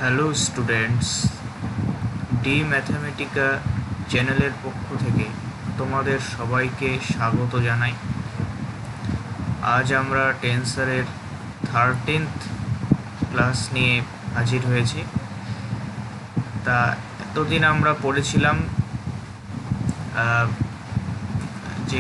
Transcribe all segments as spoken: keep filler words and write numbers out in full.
Hello students, D ম্যাথামেটিকা চ্যানেলের পক্ষ থেকে তোমাদের সবাইকে স্বাগত জানাই। আজ আমরা টেন্সারের থার্টিন্থ ক্লাস নিয়ে হাজির হয়েছি। তা এতদিন আমরা পড়েছিলাম যে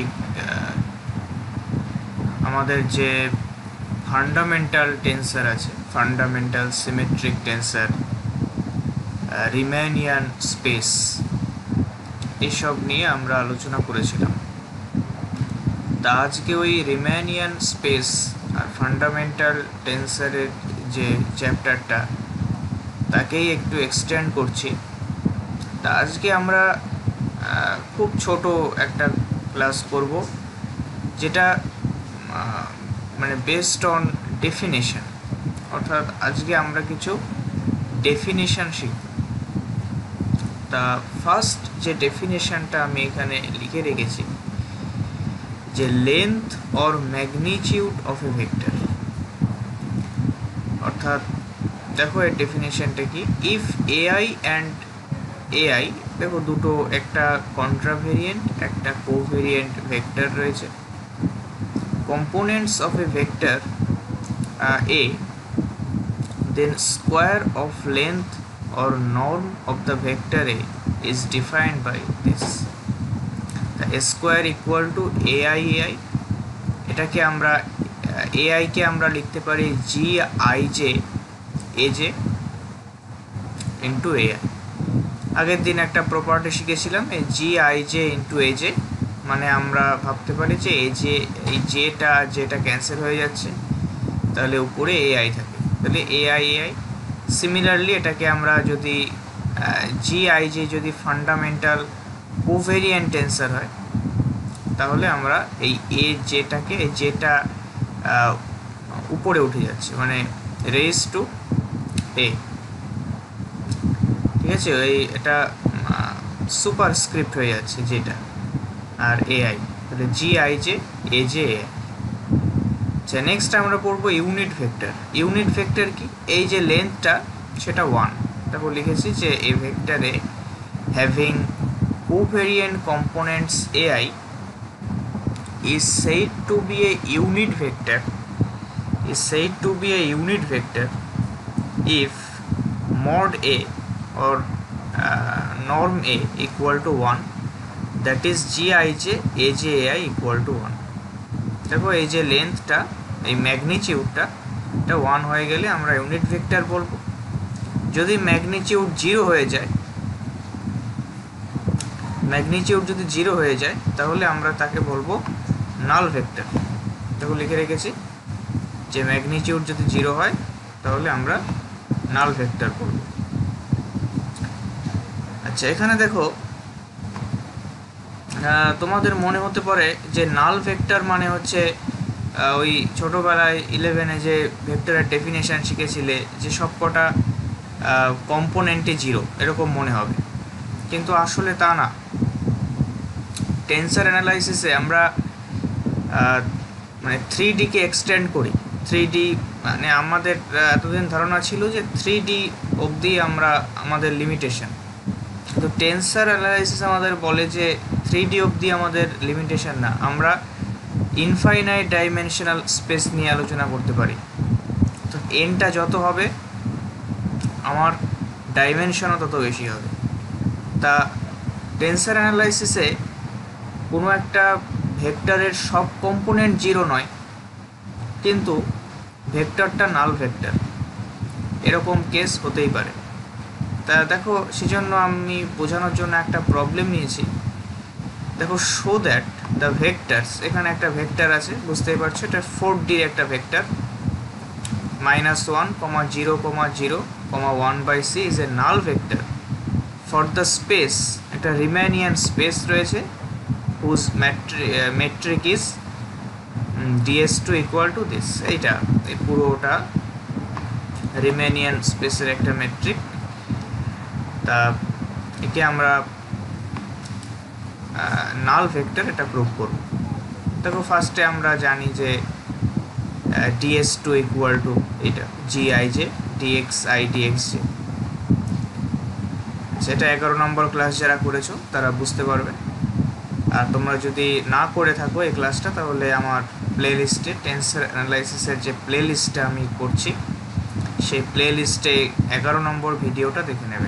আমাদের যে ফান্ডামেন্টাল টেন্সার আছে, fundamental symmetric tensor, Riemannian space, এসব নিয়ে আমরা আলোচনা করেছিলাম। তা আজকে ওই রিম্যানিয়ান স্পেস আর ফান্ডামেন্টাল টেন্সারের যে চ্যাপ্টারটা, তাকেই একটু এক্সটেন্ড করছি। তা আজকে আমরা খুব ছোট একটা ক্লাস করব, যেটা মানে বেসড অন ডেফিনেশন, অর্থাৎ আজকে আমরা কিছু ডেফিনেশন শিখব। তা ফার্স্ট যে ডেফিনেশনটা আমি এখানে লিখে রেখেছি, যে length or magnitude of a vector, অর্থাৎ দেখো এর ডেফিনেশনটা কি। ইফ এআই অ্যান্ড এআই, দেখো দুটো, একটা কন্ট্রাভেরিয়েন্ট একটা কোভেরিয়েন্ট ভেক্টর রয়েছে। components of a vector uh, A, then square of length or norm of the vector A is defined by this. The A square equal to ai ai, এটাকে আমরা ai কে আমরা লিখতে পারি g i j aj into ai। আগের দিন একটা property শিখেছিলাম, এই g i j into aj, মানে আমরা ভাবতে পারি যে এই যে এই জেটা যেটা ক্যান্সেল হয়ে যাচ্ছে, তাহলে উপরে এআই থাকে, তাহলে এআই এআই। সিমিলারলি এটাকে আমরা যদি জি আই জে যদি ফান্ডামেন্টাল কোভেরিয়েন্ট টেন্সার হয়, তাহলে আমরা এই এ জেটাকে, যেটা উপরে উঠে যাচ্ছে, মানে রেজ টু এ, ঠিক আছে, ওই এটা সুপার স্ক্রিপ্ট হয়ে যাচ্ছে যেটা, আর এআই, তাহলে g i j a j a. আচ্ছা, নেক্সট আমরা পড়বো ইউনিট ভেক্টর। ইউনিট ভেক্টর কি? এই যে লেন্থটা সেটা ওয়ান, তারপর লিখেছি যে এ ভেক্টরে having covariant components a i is said to be a unit vector is said to be a unit vector if mod a or uh, norm a equal to one, that is gij aj ai equal to one. দেখো এই যে লেন্থটা, এই ম্যাগনিটিউডটা, এটা one হয়ে গেলে আমরা unit vector বলবো। যদি ম্যাগনিটিউড জিরো হয়ে যায়, ম্যাগনিটিউড যদি জিরো হয়ে যায় তাহলে আমরা তাকে বলবো নাল ভেক্টর। দেখো লিখে রেখেছি যে ম্যাগনিটিউড যদি জিরো হয় তাহলে আমরা নাল ভেক্টর বলবো। আচ্ছা, এখানে দেখো তোমাদের মনে হতে পারে যে নাল ভেক্টর মানে হচ্ছে ওই ছোটোবেলায় ইলেভেনে যে ভেক্টরের ডেফিনেশান শিখেছিলে, যে সবকটা কম্পোনেন্টে জিরো, এরকম মনে হবে, কিন্তু আসলে তা না। টেন্সার অ্যানালাইসিসে আমরা মানে থ্রি ডিকে এক্সটেন্ড করি। থ্রি ডি মানে আমাদের এতদিন ধারণা ছিল যে থ্রি ডি অবধি আমরা আমাদের লিমিটেশন, কিন্তু টেন্সার অ্যানালাইসিস আমাদের বলে যে থ্রি ডি অবধি আমাদের লিমিটেশন না, আমরা ইনফাইনাইট ডাইমেনশনাল স্পেস নিয়ে আলোচনা করতে পারি। তো এনটা যত হবে আমার ডাইমেনশনও তত বেশি হবে। তা টেন্সার অ্যানালাইসিসে কোনো একটা ভেক্টরের সব কম্পোনেন্ট জিরো নয়, কিন্তু ভেক্টরটা নাল ভেক্টর, এরকম কেস হতেই পারে। তা দেখো, সেজন্য আমি বোঝানোর জন্য একটা প্রবলেম নিয়েছি। দেখো, শো দ্যাট দ্য ভেক্টরস, এখানে একটা ভেক্টর আছে, বুঝতেই পারছো এটা ফোর ডির একটা vector, minus one comma zero comma zero comma one by c is a null vector for the space, একটা রিম্যানিয়ান স্পেস রয়েছে whose metric is d s two equal to this. এইটা এই পুরোটা রিম্যানিয়ান স্পেসের একটা মেট্রিক। তা একে আমরা নাল ভেক্টর এটা প্রুভ করব। দেখো, ফার্স্টে আমরা জানি যে ডিএস টু ইকুয়াল টু এটা g i j d x i d x j, সেটা এগারো নম্বর ক্লাস যারা করেছো তারা বুঝতে পারবে। আর তোমরা যদি না করে থাকো এই ক্লাসটা, তাহলে আমার প্লে লিস্টে টেন্সর অ্যানালাইসিসের যে প্লে লিস্টটা আমি করছি সেই প্লে লিস্টে এগারো নম্বর ভিডিওটা দেখে নেবে।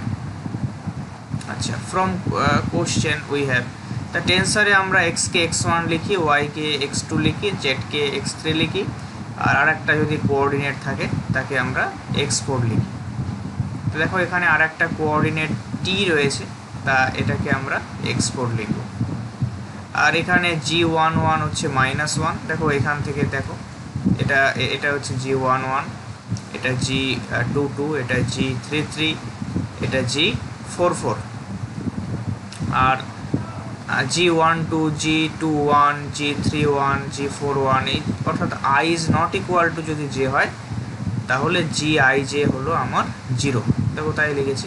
আচ্ছা, ফ্রম কোশ্চেন উই হ্যাভ, তা টেন্সারে আমরা এক্সকে এক্স ওয়ান লিখি, ওয়াইকে এক্স টু লিখি, জেডকে এক্স থ্রি লিখি, আর আরেকটা যদি কোঅর্ডিনেট থাকে তাকে আমরা এক্স ফোর লিখি। তো দেখো এখানে আর একটা কোঅর্ডিনেট টি রয়েছে, তা এটাকে আমরা এক্স ফোর লিখব। আর এখানে জি ওয়ান ওয়ান হচ্ছে মাইনাস ওয়ান, দেখো এখান থেকে দেখো এটা এটা হচ্ছে জি ওয়ান ওয়ান, এটা জি টু টু, এটা জি থ্রি থ্রি, এটা জি ফোর ফোর। আর g one two, g two one, g three one, g four one, এই অর্থাৎ i is not equal to যদি জে হয় তাহলে জি আই জে হলো আমার জিরো, দেখো তাই লিখেছি।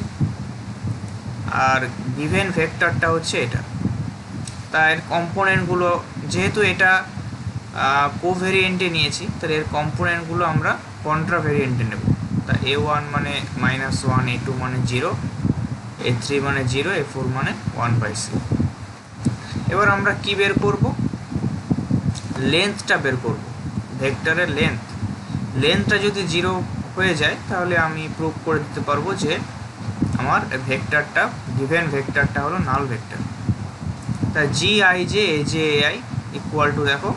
আর গিভেন ভেক্টরটা হচ্ছে এটা, তাই এর কম্পোনেন্টগুলো যেহেতু এটা কোভেরিয়েন্টে নিয়েছি, তাহলে এর কম্পোনেন্টগুলো আমরা কন্ট্রাভেরিয়েন্টে নেব। তা এ ওয়ান মানে মাইনাস ওয়ান, এ টু মানে জিরো, এ থ্রি মানে জিরো, এ ফোর মানে ওয়ান বাই সি। এবার আমরা কি বের করব? লেন্থটা বের করব, ভেক্টরের লেন্থ। লেন্থটা যদি জিরো হয়ে যায় তাহলে আমি প্রুভ করে দিতে পারবো যে আমার ভেক্টরটা, গিভেন ভেক্টরটা হলো নাল ভেক্টর। তা g i j a j a i equal to, দেখো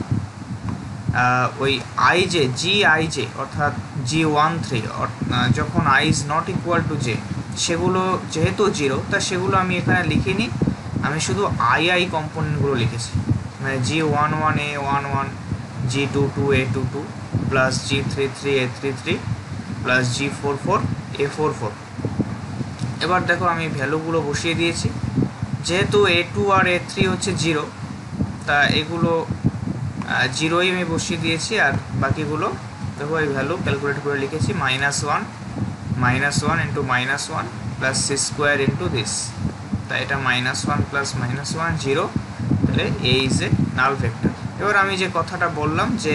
ওই i j, g i j অর্থাৎ জি ওয়ান থ্রি যখন i is not equal to j, সেগুলো যেহেতু জিরো, তা সেগুলো আমি এখানে লিখিনি, আমি শুধু আই আই কম্পোনেন্টগুলো লিখেছি। মানে g one one a one one, g two two a two two, plus g three three a three three, plus g four four a four four. এবার দেখো আমি ভ্যালুগুলো বসিয়ে দিয়েছি, যেহেতু এ টু আর এ থ্রি হচ্ছে জিরো, তা এগুলো জিরোই আমি বসিয়ে দিয়েছি। আর বাকিগুলো দেখো এই ভ্যালু ক্যালকুলেট করে লিখেছি, minus one minus one into minus one plus c square into this. তা এটা minus one plus minus one zero, তাহলে a is a null vector. এবার আমি যে কথাটা বললাম যে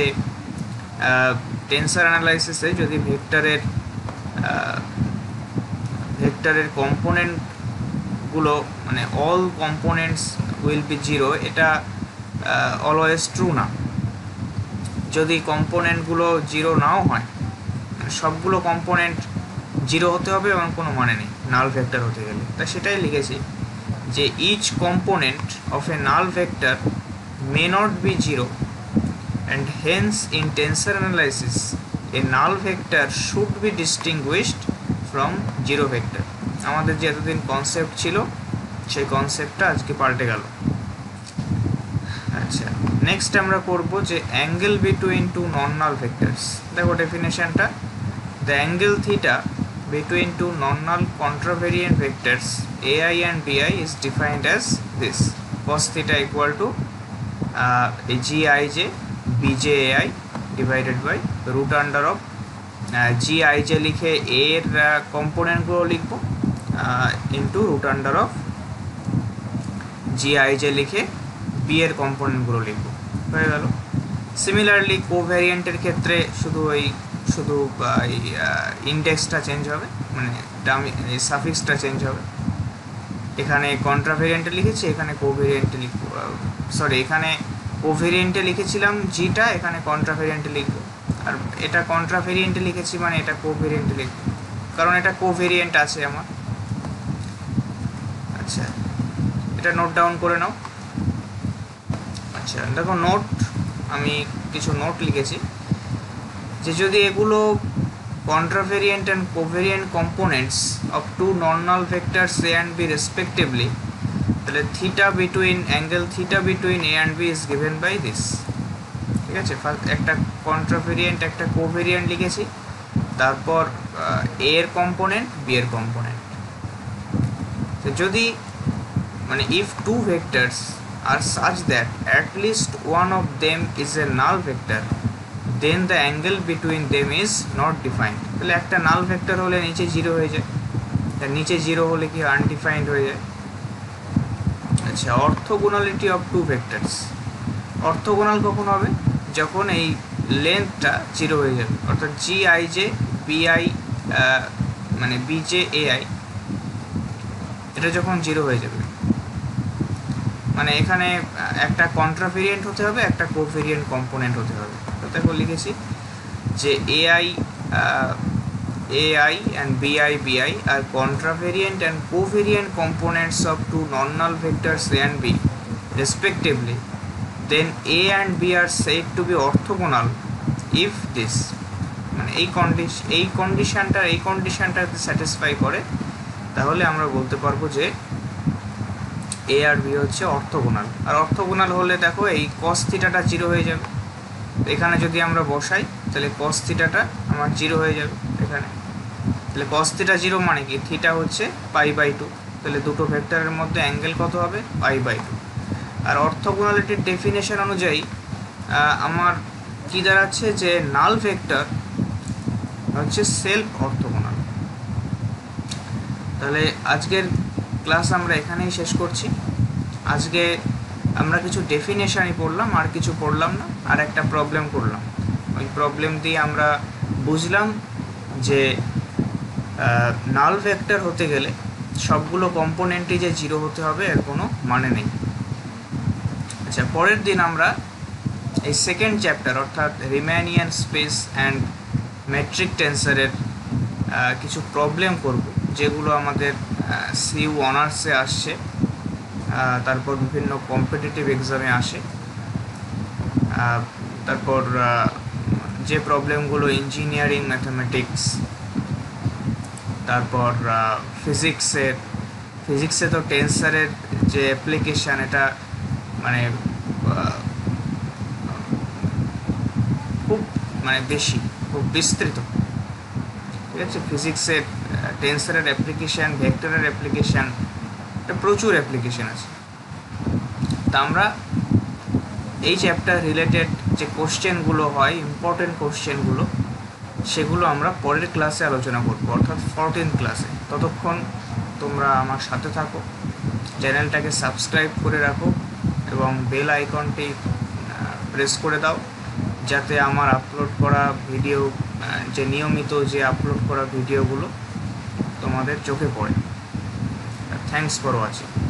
টেন্সর অ্যানালাইসিসে যদি ভেক্টরের ভেক্টরের কম্পোনেন্টগুলো মানে all components will be zero, এটা অলওয়েজ ট্রু না। যদি কম্পোনেন্টগুলো জিরো নাও হয়, সবগুলো কম্পোনেন্ট জিরো হতে হবে এবং কোনো মানে নেই নাল ভেক্টর হতে গেলে। তা সেটাই লিখেছি যে each component of a null vector may not be zero and hence in tensor analysis a null vector should be distinguished from zero vector। আমাদের যে এতদিন কনসেপ্ট ছিল সেই কনসেপ্টটা আজকে পাল্টে গেল। আচ্ছা, নেক্সট আমরা করব যে angle between two non null vectors. দেখো ডেফিনেশনটা, the angle theta between two non-null contravariant vectors ai and bi is defined as this: cos theta equal to uh, gij bjai divided by root under of uh, gij লিখে a এর কম্পোনেন্টগুলো লিখব into root under of gij লিখে b এর কম্পোনেন্টগুলো লিখব, হয়ে গেল। সিমিলারলি কোভ্যারিয়েন্টের ক্ষেত্রে শুধু ওই শুধু ইন্ডেক্সটা চেঞ্জ হবে, মানে সাফিক্সটা চেঞ্জ হবে। এখানে কন্ট্রাভেরিয়েন্টে লিখেছি, এখানে কোভেরিয়েন্টে লিখব, সরি এখানে কোভেরিয়েন্টে লিখেছিলাম জিটা, এখানে কন্ট্রাভেরিয়েন্টে লিখব। আর এটা কন্ট্রাভেরিয়েন্টে লিখেছি মানে এটা কোভেরিয়েন্টে লিখব, কারণ এটা কোভেরিয়েন্ট আছে আমার। আচ্ছা, এটা নোট ডাউন করে নাও। আচ্ছা দেখো, নোট আমি কিছু নোট লিখেছি যে যদি এগুলো contravariant and covariant components of two non-null vectors a and b respectively, তাহলে theta between angle theta between a and b is given by this। ঠিক আছে, একটা contravariant একটা covariant লিখেছি, তারপর a এর কম্পোনেন্ট b এর কম্পোনেন্ট। তো যদি মানে if two vectors are such that at least one of them is a null vector, then the angle between them is not defined। তাহলে একটা নাল ভেক্টর হলে নিচে জিরো হয়ে যায়, তার নিচে জিরো হলে কি আনডিফাইন্ড হয়ে যায়। আচ্ছা, orthogonality of two vectors, orthogonal কখন হবে? যখন এই লেন্থটা জিরো হয়ে যাবে, অর্থাৎ g i j b i মানে বি জে এ আই এটা যখন জিরো হয়ে যাবে, মানে এখানে একটা কন্ট্রাভেরিয়েন্ট হতে হবে, একটা কোভেরিয়েন্ট কম্পোনেন্ট হতে হবে। তো দেখো লিখেছি যে AI AI and b i b i are contravariant and covariant components of two non null vectors a and b respectively, then a and b are said to be orthogonal if this, মানে এই condition এই কন্ডিশনটা এই কন্ডিশনটা satisfy করে, তাহলে আমরা বলতে পারবো যে এ আর বি হচ্ছে অর্থোগোনাল। আর অর্থোগোনাল হলে দেখো এই কস থিটাটা জিরো হয়ে যাবে, এখানে যদি আমরা বসাই তাহলে কস থিটাটা আমার জিরো হয়ে যাবে এখানে। তাহলে কস থিটা জিরো মানে কি, থিটা হচ্ছে পাই বাই টু, তাহলে দুটো ভেক্টরের মধ্যে অ্যাঙ্গেল কত হবে, পাই বাই টু। আর অর্থোগোনালিটির ডেফিনেশন অনুযায়ী আমার কি দাঁড়াচ্ছে যে নাল ভেক্টর হচ্ছে সেলফ অর্থোগোনাল। তাহলে আজকের ক্লাস আমরা এখানেই শেষ করছি। আজকে আমরা কিছু ডেফিনেশনই পড়লাম, আর কিছু পড়লাম না, আর একটা প্রবলেম করলাম। ওই প্রবলেম দিয়ে আমরা বুঝলাম যে নাল ভেক্টর হতে গেলে সবগুলো কম্পোনেন্টই যে জিরো হতে হবে এর কোনো মানে নেই। আচ্ছা, পরের দিন আমরা এই সেকেন্ড চ্যাপ্টার অর্থাৎ রিম্যানিয়ান স্পেস অ্যান্ড মেট্রিক টেন্সারের কিছু প্রবলেম করব, যেগুলো আমাদের সিইউ অনার্সে আসছে, তারপর বিভিন্ন কম্পিটিটিভ এক্সামে আসে, তারপর যে প্রবলেমগুলো ইঞ্জিনিয়ারিং ম্যাথামেটিক্স, তারপর ফিজিক্সের ফিজিক্সে তো টেন্সারের যে অ্যাপ্লিকেশান এটা মানে খুব মানে বেশি, খুব বিস্তৃত, ঠিক আছে। ফিজিক্সের টেন্সারের অ্যাপ্লিকেশান, ভেক্টরের অ্যাপ্লিকেশান, এটা প্রচুর অ্যাপ্লিকেশান আছে। তা আমরা এই চ্যাপ্টার রিলেটেড যে কোশ্চেনগুলো হয়, ইম্পর্টেন্ট কোশ্চেনগুলো, সেগুলো আমরা পরের ক্লাসে আলোচনা করবো, অর্থাৎ ফোরটিন্থ ক্লাসে। ততক্ষণ তোমরা আমার সাথে থাকো, চ্যানেলটাকে সাবস্ক্রাইব করে রাখো এবং বেল আইকনটি প্রেস করে দাও, যাতে আমার আপলোড করা ভিডিও, যে নিয়মিত যে আপলোড করা ভিডিওগুলো তোমাদের চোখে পড়ে। Thanks for watching.